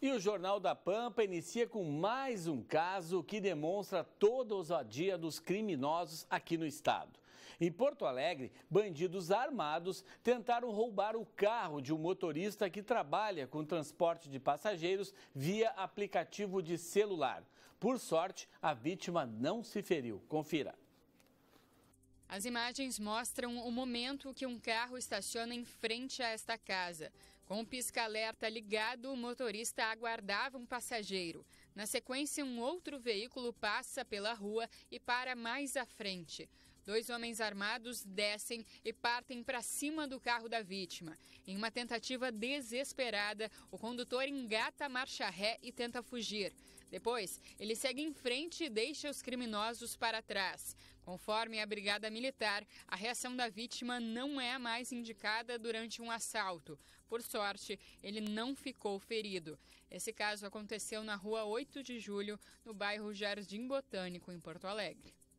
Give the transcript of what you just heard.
E o Jornal da Pampa inicia com mais um caso que demonstra toda a ousadia dos criminosos aqui no estado. Em Porto Alegre, bandidos armados tentaram roubar o carro de um motorista que trabalha com transporte de passageiros via aplicativo de celular. Por sorte, a vítima não se feriu. Confira. As imagens mostram o momento que um carro estaciona em frente a esta casa. Com o pisca-alerta ligado, o motorista aguardava um passageiro. Na sequência, um outro veículo passa pela rua e para mais à frente. 2 homens armados descem e partem para cima do carro da vítima. Em uma tentativa desesperada, o condutor engata a marcha ré e tenta fugir. Depois, ele segue em frente e deixa os criminosos para trás. Conforme a Brigada Militar, a reação da vítima não é a mais indicada durante um assalto. Por sorte, ele não ficou ferido. Esse caso aconteceu na rua 8 de Julho, no bairro Jardim Botânico, em Porto Alegre.